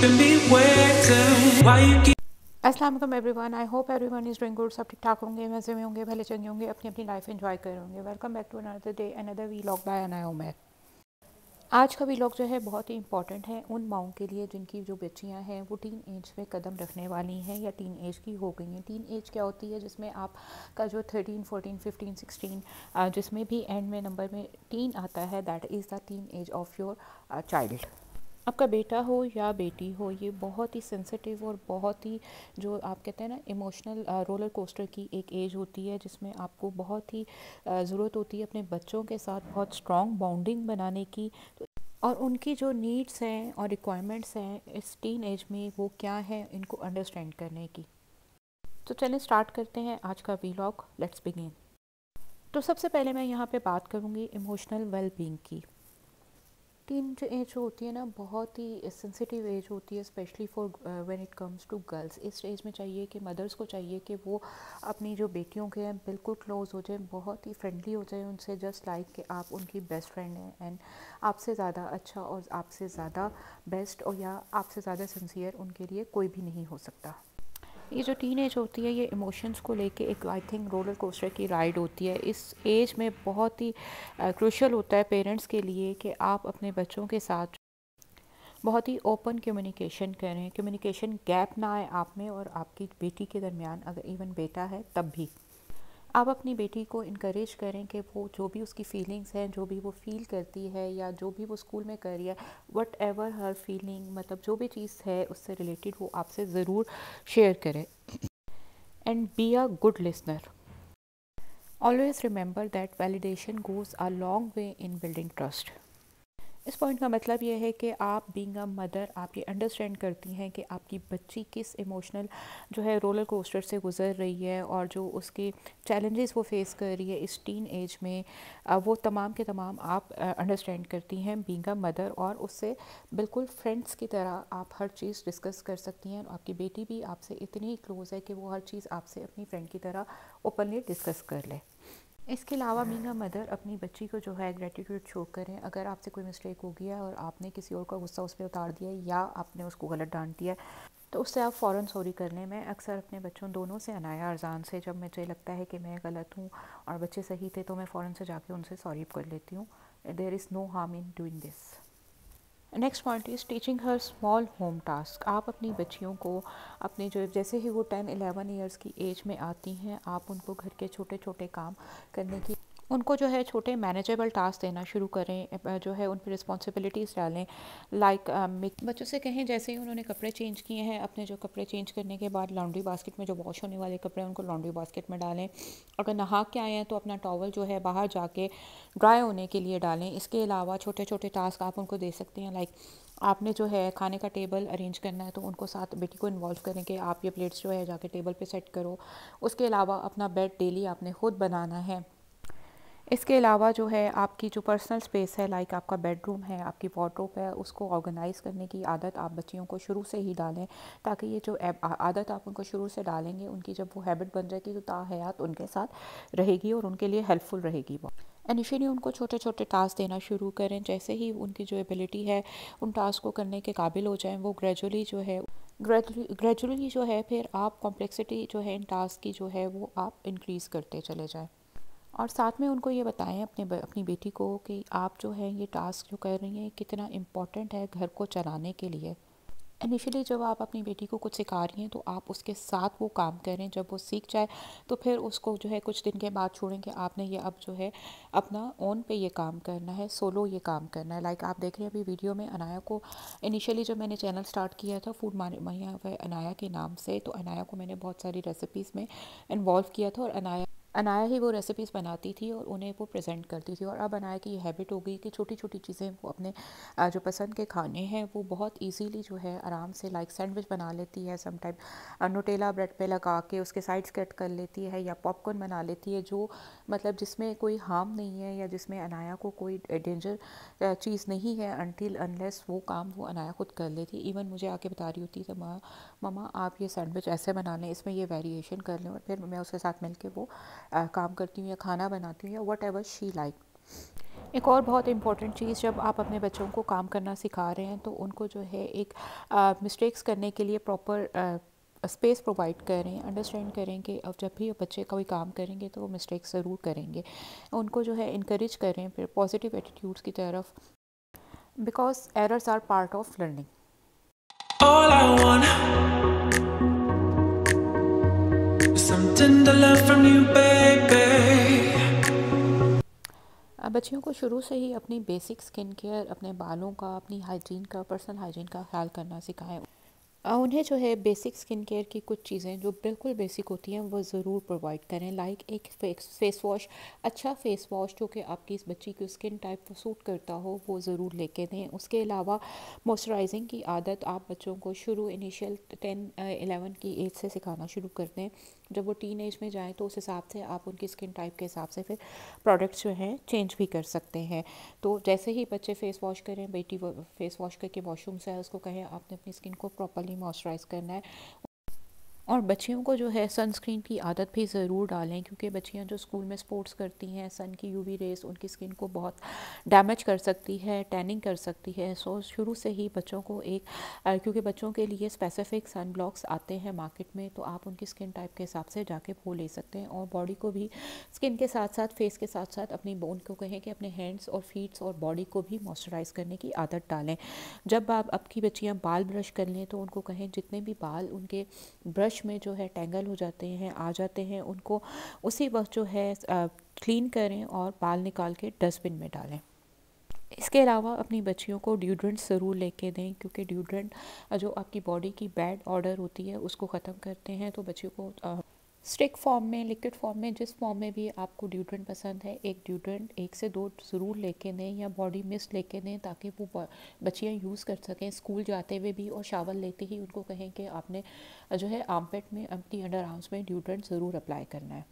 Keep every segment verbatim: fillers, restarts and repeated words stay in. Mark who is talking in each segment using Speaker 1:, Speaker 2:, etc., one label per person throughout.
Speaker 1: keeping me waiting? Why you keep
Speaker 2: अस्सलाम वालेकुम everyone, I hope everyone is doing good. सब ठीक ठाक होंगे, मज़े में होंगे, भले चंगे होंगे, अपनी अपनी लाइफ एंजॉय कर होंगे। Welcome back to another day another vlog by Anaya Umar. आज का वीलॉग जो है बहुत ही इंपॉर्टेंट है उन माओं के लिए जिनकी जो बच्चियां हैं वो टीन एज में कदम रखने वाली हैं या टीन एज की हो गई हैं। टीन एज क्या होती है? जिसमें आप का जो थर्टीन फोर्टीन फिफ्टीन सिक्सटीन जिसमें भी एंड में नंबर में टीन आता है, that is the teenage of your child. आपका बेटा हो या बेटी हो, ये बहुत ही सेंसिटिव और बहुत ही जो आप कहते हैं ना इमोशनल रोलर कोस्टर की एक एज होती है, जिसमें आपको बहुत ही ज़रूरत होती है अपने बच्चों के साथ बहुत स्ट्रॉन्ग बॉन्डिंग बनाने की। तो और उनकी जो नीड्स हैं और रिक्वायरमेंट्स हैं इस टीन एज में वो क्या है, इनको अंडरस्टैंड करने की। तो चलें स्टार्ट करते हैं आज का वीलॉग, लेट्स बिगिन। तो सबसे पहले मैं यहाँ पे बात करूँगी इमोशनल वेलबींग की। टीन जो एज होती है ना बहुत ही सेंसिटिव एज होती है, specially for when it comes to girls. इस एज में चाहिए कि मदर्स को चाहिए कि वो अपनी जो बेटियों के हैं बिल्कुल क्लोज हो जाए, बहुत ही फ्रेंडली हो जाए उनसे, जस्ट लाइक कि आप उनकी बेस्ट फ्रेंड हैं। एंड आपसे ज़्यादा अच्छा और आपसे ज़्यादा बेस्ट और या आपसे ज़्यादा सिंसियर उनके लिए कोई भी नहीं हो सकता। ये जो टीन एज होती है ये इमोशंस को लेके एक आई थिंक रोलर कोस्टर की राइड होती है। इस एज में बहुत ही क्रूशियल होता है पेरेंट्स के लिए कि आप अपने बच्चों के साथ बहुत ही ओपन कम्युनिकेशन करें, कम्युनिकेशन गैप ना आए आप में और आपकी बेटी के दरमियान, अगर इवन बेटा है तब भी। आप अपनी बेटी को इनक्रेज करें कि वो जो भी उसकी फीलिंग्स हैं, जो भी वो फील करती है या जो भी वो स्कूल में कर रही है, वट एवर हर फीलिंग, मतलब जो भी चीज़ है उससे रिलेटेड वो आपसे ज़रूर शेयर करें। And be a good listener. Always remember that validation goes a long way in building trust. इस पॉइंट का मतलब ये है कि आप बीइंग अ मदर आप ये अंडरस्टैंड करती हैं कि आपकी बच्ची किस इमोशनल जो है रोलर कोस्टर से गुज़र रही है और जो उसके चैलेंजेस वो फेस कर रही है इस टीन एज में, वो तमाम के तमाम आप अंडरस्टैंड करती हैं बीइंग अ मदर। और उससे बिल्कुल फ्रेंड्स की तरह आप हर चीज़ डिस्कस कर सकती हैं। आपकी बेटी भी आपसे इतनी ही क्लोज़ है कि वो हर चीज़ आपसे अपनी फ्रेंड की तरह ओपनली डिस्कस कर ले। इसके अलावा बीइंग अ मदर अपनी बच्ची को जो है ग्रेटिट्यूड शो करें। अगर आपसे कोई मिस्टेक हो गया और आपने किसी और का गुस्सा उस पर उतार दिया या आपने उसको गलत डांट दिया तो उससे आप फ़ौरन सॉरी कर लें। मैं अक्सर अपने बच्चों दोनों से, अनाया अरजान से, जब मुझे लगता है कि मैं गलत हूँ और बच्चे सही थे तो मैं फ़ौरन से जाके उनसे सॉरी कर लेती हूँ। There is no harm in doing this. Next point is teaching her small home task. आप अपनी बच्चियों को अपने जो जैसे ही वो टेन एलेवन ईयर्स की एज में आती हैं, आप उनको घर के छोटे छोटे काम करने की, उनको जो है छोटे मैनेजेबल टास्क देना शुरू करें, जो है उन पर रिस्पॉन्सिबिलिटीज़ डालें। लाइक बच्चों से कहें जैसे ही उन्होंने कपड़े चेंज किए हैं, अपने जो कपड़े चेंज करने के बाद लॉन्ड्री बास्केट में जो वॉश होने वाले कपड़े हैं उनको लॉन्ड्री बास्केट में डालें। अगर नहा के आए हैं तो अपना टॉवल जो है बाहर जाके ड्राई होने के लिए डालें। इसके अलावा छोटे छोटे टास्क आप उनको दे सकते हैं, लाइक आपने जो है खाने का टेबल अरेंज करना है तो उनको साथ बेटी को इन्वॉल्व करें कि आप ये प्लेट्स जो है जाके टेबल पे सेट करो। उसके अलावा अपना बेड डेली आपने खुद बनाना है। इसके अलावा जो है आपकी जो पर्सनल स्पेस है, लाइक आपका बेडरूम है, आपकी वार्डरोब है, उसको ऑर्गेनाइज़ करने की आदत आप बच्चियों को शुरू से ही डालें, ताकि ये जो आदत आप उनको शुरू से डालेंगे उनकी जब वो हैबिट बन जाएगी तो ताहयात उनके साथ रहेगी और उनके लिए हेल्पफुल रहेगी वो। इनिशियली उनको छोटे छोटे टास्क देना शुरू करें। जैसे ही उनकी जो एबिलिटी है उन टास्क को करने के काबिल हो जाएं, वो ग्रेजुअली जो है ग्रेजुअली ग्रेजुअली जो है फिर आप कॉम्प्लेक्सिटी जो है इन टास्क की जो है वो आप इंक्रीज़ करते चले जाएं। और साथ में उनको ये बताएं अपने अपनी बेटी को कि आप जो है ये टास्क जो कर रही हैं कितना इम्पोर्टेंट है घर को चलाने के लिए। इनिशियली जब आप अपनी बेटी को कुछ सिखा रही हैं तो आप उसके साथ वो काम करें। जब वो सीख जाए तो फिर उसको जो है कुछ दिन के बाद छोड़ें कि आपने ये अब जो है अपना ओन पे ये काम करना है, सोलो ये काम करना है। लाइक आप देख रहे हैं अभी वीडियो में अनाया को, इनिशियली जब मैंने चैनल स्टार्ट किया था फूड मानिया अनाया के नाम से, तो अनाया को मैंने बहुत सारी रेसिपीज़ में इन्वॉल्व किया था और अनाया अनाया ही वो रेसिपीज़ बनाती थी और उन्हें वो प्रेजेंट करती थी। और अब अनाया की ये हैबिट हो गई कि छोटी छोटी चीज़ें वो अपने जो पसंद के खाने हैं वो बहुत इजीली जो है आराम से, लाइक सैंडविच बना लेती है, सम टाइम नोटेला ब्रेड पे लगा के उसके साइड्स कट कर लेती है, या पॉपकॉर्न बना लेती है जो मतलब जिसमें कोई हार्म नहीं है या जिसमें अनाया को कोई डेंजर चीज़ नहीं है, अनटिल अनलेस वो काम वो अनाया खुद कर लेती। इवन मुझे आके बता रही होती है माँ ममा आप ये सैंडविच ऐसे बना लें, इसमें ये वेरिएशन कर लें, और फिर मैं उसके साथ मिल के वो आ, काम करती हूँ या खाना बनाती हूँ या वट एवर शी लाइक। एक और बहुत इम्पॉर्टेंट चीज़, जब आप अपने बच्चों को काम करना सिखा रहे हैं तो उनको जो है एक मिस्टेक्स करने के लिए प्रॉपर स्पेस प्रोवाइड करें। अंडरस्टैंड करें कि अब जब भी बच्चे कोई काम करेंगे तो वो मिस्टेक्स ज़रूर करेंगे। उनको जो है इनक्रेज करें फिर पॉजिटिव एटीट्यूड्स की तरफ, because errors are part of learning.
Speaker 1: All I want is some tender love from you, baby.
Speaker 2: अब बच्चियों को शुरू से ही अपनी बेसिक स्किन केयर, अपने बालों का, अपनी हाइजीन का, पर्सनल हाइजीन का ख्याल करना सिखाएं। अ, उन्हें जो है बेसिक स्किन केयर की कुछ चीज़ें जो बिल्कुल बेसिक होती हैं वो ज़रूर प्रोवाइड करें। लाइक एक फेस फेस वॉश, अच्छा फेस वॉश जो कि आपकी इस बच्ची की स्किन टाइप को सूट करता हो वो ज़रूर लेके दें। उसके अलावा मॉइस्चराइजिंग की आदत आप बच्चों को शुरू इनिशियल टेन एलेवन की एज से सिखाना शुरू कर दें। जब वो टीन एज में जाएँ तो उस हिसाब से आप उनकी स्किन टाइप के हिसाब से फिर प्रोडक्ट्स जो हैं चेंज भी कर सकते हैं। तो जैसे ही बच्चे फेस वॉश करें, बेटी फेस वॉश करके वॉशरूम से आए उसको कहें आपने अपनी स्किन को प्रॉपर्ली मॉइस्चराइज करना है। और बच्चियों को जो है सनस्क्रीन की आदत भी ज़रूर डालें, क्योंकि बच्चियां जो स्कूल में स्पोर्ट्स करती हैं, सन की यूवी रेस उनकी स्किन को बहुत डैमेज कर सकती है, टैनिंग कर सकती है। सो शुरू से ही बच्चों को एक, क्योंकि बच्चों के लिए स्पेसिफिक सन ब्लॉक्स आते हैं मार्केट में, तो आप उनकी स्किन टाइप के हिसाब से जाके वो ले सकते हैं। और बॉडी को भी स्किन के साथ साथ, फेस के साथ साथ अपनी बोन को कहें कि अपने हैंड्स और फीट्स और बॉडी को भी मॉइस्चराइज करने की आदत डालें। जब आप आपकी बच्चियाँ बाल ब्रश कर लें तो उनको कहें जितने भी बाल उनके ब्रश में जो है टेंगल हो जाते हैं, आ जाते हैं, उनको उसी वक्त जो है क्लीन करें और बाल निकाल के डस्टबिन में डालें। इसके अलावा अपनी बच्चियों को ड्यूड्रेंट ज़रूर लेके दें, क्योंकि ड्यूड्रेंट जो आपकी बॉडी की बैड ऑर्डर होती है उसको ख़त्म करते हैं। तो बच्चियों को स्टिक फॉर्म में, लिक्विड फॉर्म में, जिस फॉर्म में भी आपको ड्यूड्रेंट पसंद है, एक ड्यूड्रेंट एक से दो ज़रूर लेके दें, या बॉडी मिस्ट लेके दें, ताकि वो बच्चियाँ यूज़ कर सकें स्कूल जाते हुए भी। और शावर लेते ही उनको कहें कि आपने जो है आर्मपेट में, अपनी अंडर आर्म्स में ड्यूड्रेंट ज़रूर अप्लाई करना है।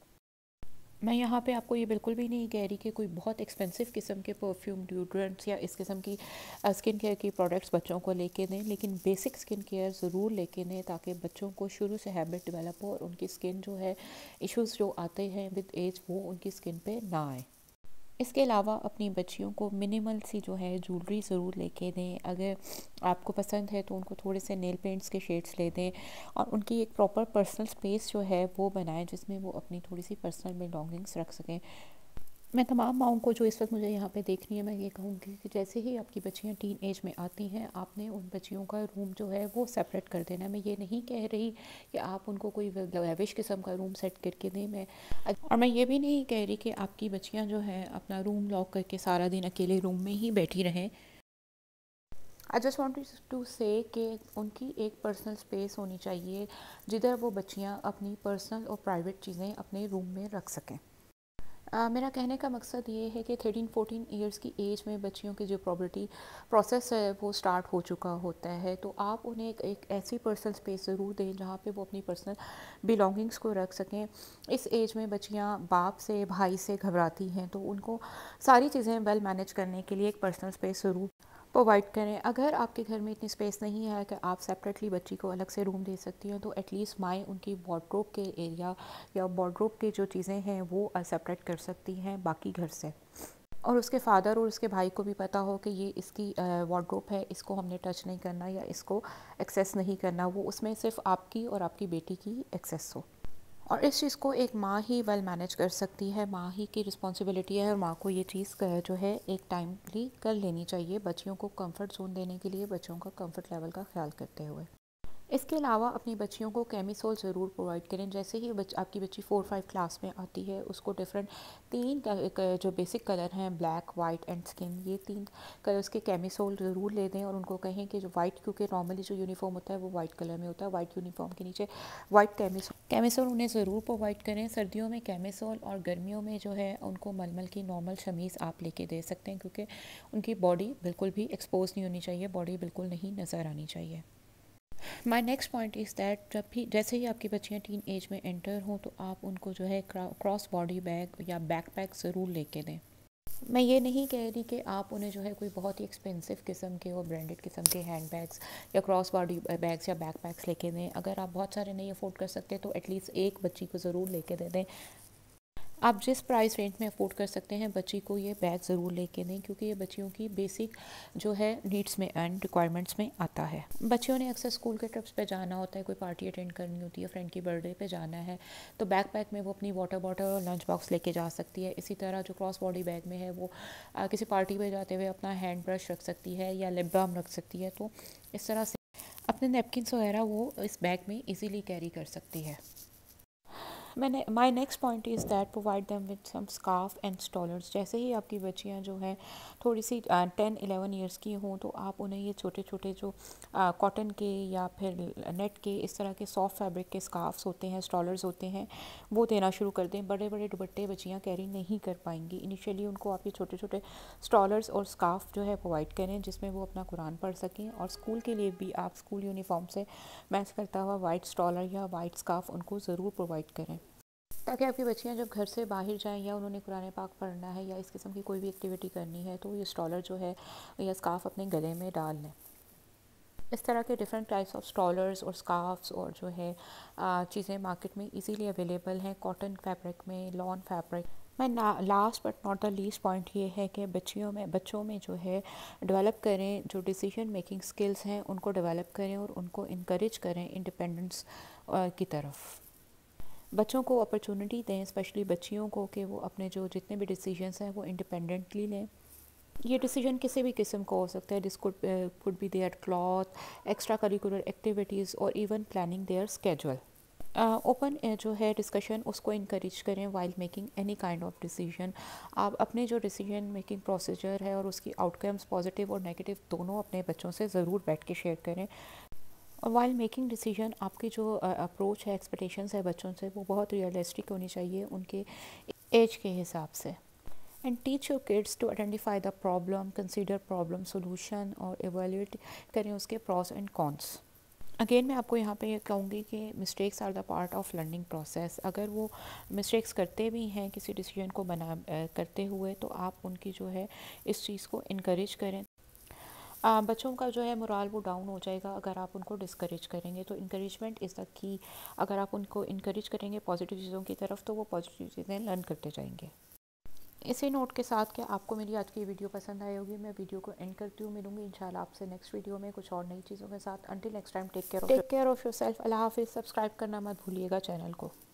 Speaker 2: मैं यहाँ पे आपको ये बिल्कुल भी नहीं कह रही कि कोई बहुत एक्सपेंसिव किस्म के परफ्यूम, ड्यूड्रेंट्स या इस किस्म की स्किन केयर की प्रोडक्ट्स बच्चों को लेके दें, लेकिन बेसिक स्किन केयर ज़रूर लेके दें, ताकि बच्चों को शुरू से हैबिट डेवलप हो और उनकी स्किन जो है, इश्यूज़ जो आते हैं विद एज, वो उनकी स्किन पे ना आए। इसके अलावा अपनी बच्चियों को मिनिमल सी जो है ज्वेलरी ज़रूर लेके दें। अगर आपको पसंद है तो उनको थोड़े से नेल पेंट्स के शेड्स ले दें, और उनकी एक प्रॉपर पर्सनल स्पेस जो है वो बनाएं, जिसमें वो अपनी थोड़ी सी पर्सनल बिलोंगिंग्स रख सकें। मैं तमाम माओं को जो इस वक्त मुझे यहाँ पे देख रही है, मैं ये कहूँगी कि जैसे ही आपकी बच्चियाँ टीन एज में आती हैं, आपने उन बच्चियों का रूम जो है वो सेपरेट कर देना है। मैं ये नहीं कह रही कि आप उनको कोई लैविश किस्म का रूम सेट करके दें, मैं और मैं ये भी नहीं कह रही कि आपकी बच्चियाँ जो है अपना रूम लॉक करके सारा दिन अकेले रूम में ही बैठी रहें। आई जस्ट वॉन्ट टू से कि उनकी एक पर्सनल स्पेस होनी चाहिए, जिधर वो बच्चियाँ अपनी पर्सनल और प्राइवेट चीज़ें अपने रूम में रख सकें। Uh, मेरा कहने का मकसद ये है कि थर्टीन फोर्टीन ईयर्स की एज में बच्चियों की जो प्रॉपर्टी प्रोसेस है वो स्टार्ट हो चुका होता है, तो आप उन्हें एक, एक ऐसी पर्सनल स्पेस ज़रूर दें जहाँ पे वो अपनी पर्सनल बिलोंगिंग्स को रख सकें। इस एज में बच्चियाँ बाप से, भाई से घबराती हैं, तो उनको सारी चीज़ें वेल मैनेज करने के लिए एक पर्सनल स्पेस ज़रूर प्रोवाइड करें। अगर आपके घर में इतनी स्पेस नहीं है कि आप सेपरेटली बच्ची को अलग से रूम दे सकती हैं, तो एटलीस्ट माएँ उनकी वार्डरोब के एरिया या वार्डरोब के जो चीज़ें हैं वो सेपरेट कर सकती हैं बाकी घर से, और उसके फादर और उसके भाई को भी पता हो कि ये इसकी वार्डरोब है, इसको हमने टच नहीं करना या इसको एक्सेस नहीं करना, वो उसमें सिर्फ आपकी और आपकी बेटी की एक्सेस हो। और इस चीज़ को एक माँ ही वेल मैनेज कर सकती है, माँ ही की रिस्पॉन्सिबिलिटी है, और माँ को ये चीज़ जो है एक टाइमली कर लेनी चाहिए, बच्चियों को कंफर्ट जोन देने के लिए, बच्चों का कंफर्ट लेवल का ख्याल करते हुए। इसके अलावा अपनी बच्चियों को कैमिसोल ज़रूर प्रोवाइड करें। जैसे ही बच, आपकी बच्ची फोर फाइव क्लास में आती है, उसको डिफरेंट तीन जो बेसिक कलर हैं, ब्लैक, वाइट एंड स्किन, ये तीन कलर्स के कैमिसोल ज़रूर ले दें, और उनको कहें कि जो वाइट, क्योंकि नॉर्मली जो यूनिफॉर्म होता है वो वाइट कलर में होता है, वाइट यूनिफॉर्म के नीचे वाइट कैमिसोल कैमिसोल उन्हें ज़रूर प्रोवाइड करें। सर्दियों में कैमिसोल और गर्मियों में जो है उनको मलमल की नॉर्मल शमीज़ आप लेके दे सकते हैं, क्योंकि उनकी बॉडी बिल्कुल भी एक्सपोज नहीं होनी चाहिए, बॉडी बिल्कुल नहीं नज़र आनी चाहिए। My next point is that जब भी, जैसे ही आपकी बच्चियाँ टीन एज में एंटर हों, तो आप उनको जो है क्रॉस बॉडी बैग या बैक पैक ज़रूर लेके दें। मैं ये नहीं कह रही कि आप उन्हें जो है कोई बहुत ही एक्सपेंसिव किस्म के और ब्रांडेड किस्म के हैंड बैग्स या क्रॉस बॉडी बैग्स या बैक पैक्स लेके दें। अगर आप बहुत सारे नहीं अफोर्ड कर सकते तो एटलीस्ट एक बच्ची को ज़रूर लेके दे दें। आप जिस प्राइस रेंज में अफोर्ड कर सकते हैं बच्ची को ये बैग ज़रूर लेके दें, क्योंकि ये बच्चियों की बेसिक जो है नीड्स में एंड रिक्वायरमेंट्स में आता है। बच्चियों ने अक्सर स्कूल के ट्रिप्स पे जाना होता है, कोई पार्टी अटेंड करनी होती है, फ्रेंड की बर्थडे पे जाना है, तो बैक पैक में वो अपनी वाटर बॉटल और लंच बॉक्स लेके जा सकती है। इसी तरह जो क्रॉस बॉडी बैग में है वो आ, किसी पार्टी पे जाते हुए अपना हैंड ब्रश रख सकती है या लिप बाम रख सकती है। तो इस तरह से अपने नैपकिन्स वगैरह वो इस बैग में ईज़िली कैरी कर सकती है। मैंने my next point is that provide them with some scarf and stoles. जैसे ही आपकी बच्चियां जो हैं थोड़ी सी टेन इलेवन ईयर्स की हों तो आप उन्हें ये छोटे छोटे जो कॉटन के या फिर नेट के इस तरह के सॉफ्ट फैब्रिक के स्कार्फ्स होते हैं, स्टॉलर्स होते हैं, वो देना शुरू कर दें। बड़े बड़े दुपट्टे बच्चियाँ कैरी नहीं कर पाएंगी। इनिशियली उनको आप ये छोटे छोटे स्टॉलर्स और स्कार्फ जो है प्रोवाइड करें जिसमें वो अपना कुरान पढ़ सकें। और स्कूल के लिए भी आप स्कूल यूनिफॉर्म से मैच करता हुआ वाइट स्टॉलर या वाइट स्कार्फ उनको ज़रूर प्रोवाइड करें, ताकि आपकी बच्चियां जब घर से बाहर जाएं या उन्होंने कुरान पाक पढ़ना है या इस किस्म की कोई भी एक्टिविटी करनी है तो ये स्टॉलर जो है या स्कार्फ अपने गले में डाल लें। इस तरह के डिफरेंट टाइप्स ऑफ स्टॉलर्स और स्कार्फ्स और जो है चीज़ें मार्केट में इजीली अवेलेबल हैं, कॉटन फैब्रिक में, लॉन फैब्रिक मैं ना last but not the least point ये है कि बच्चियों में बच्चों में जो है डेवलप करें, जो डिसीजन मेकिंग स्किल्स हैं उनको डेवलप करें और उनको इनक्रेज करें इंडिपेंडेंस की तरफ। बच्चों को अपॉर्चुनिटी दें, स्पेशली बच्चियों को, कि वो अपने जो जितने भी डिसीजंस हैं वो इंडिपेंडेंटली लें। ये डिसीजन किसी भी किस्म का हो सकता है। This could could be their cloth, extra curricular activities और even planning their schedule. Open जो है डिस्कशन उसको इनक्रेज करें while making any kind of decision. आप अपने जो डिसीजन मेकिंग प्रोसीजर है और उसकी आउटकम्स पॉजिटिव और नेगेटिव दोनों अपने बच्चों से ज़रूर बैठ के शेयर करें। और वाइल मेकिंग डिसीजन आपकी जो अप्रोच है, एक्सपेक्टेशंस है बच्चों से, वो बहुत रियलिस्टिक होनी चाहिए उनके एज के हिसाब से। And teach your kids to identify the problem, consider problem solution और एवेल्यूएट करें उसके प्रॉस एंड कॉन्स। अगेन मैं आपको यहाँ पे ये कहूँगी कि mistakes are the part of learning process. अगर वो मिस्टेक्स करते भी हैं किसी डिसीजन को बना करते हुए तो आप उनकी जो है इस चीज़ को इनक्रेज करें। आ, बच्चों का जो है मोराल वो डाउन हो जाएगा अगर आप उनको डिस्करेज करेंगे। तो इनक्रेजमेंट इज़ द की। अगर आप उनको इनक्रेज करेंगे पॉजिटिव चीज़ों की तरफ तो वो पॉजिटिव चीज़ें लर्न करते जाएंगे। इसी नोट के साथ कि आपको मेरी आज की वीडियो पसंद आई होगी, मैं वीडियो को एंड करती हूँ। मिलूंगी इंशाल्लाह आपसे नेक्स्ट वीडियो में कुछ और नई चीज़ों के साथ। Until next time, take care take care of yourself. अल्लाह हाफिज़। सब्सक्राइब करना मत भूलिएगा चैनल को।